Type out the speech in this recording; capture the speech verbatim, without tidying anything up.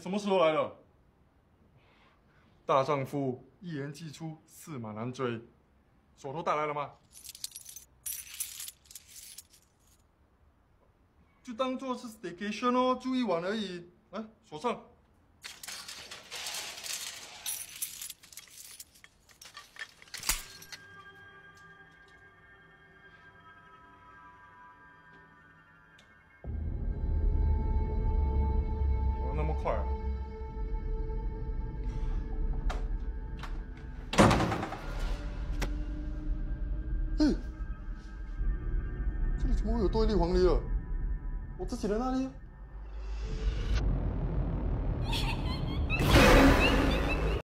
什么时候来的？大丈夫一言既出，驷马难追。手头带来了吗？就当做是 staycation 哦，住一晚而已。来，锁上。怎么那么快啊？哎，这里怎么会有多一粒黄梨了？我自己的那里。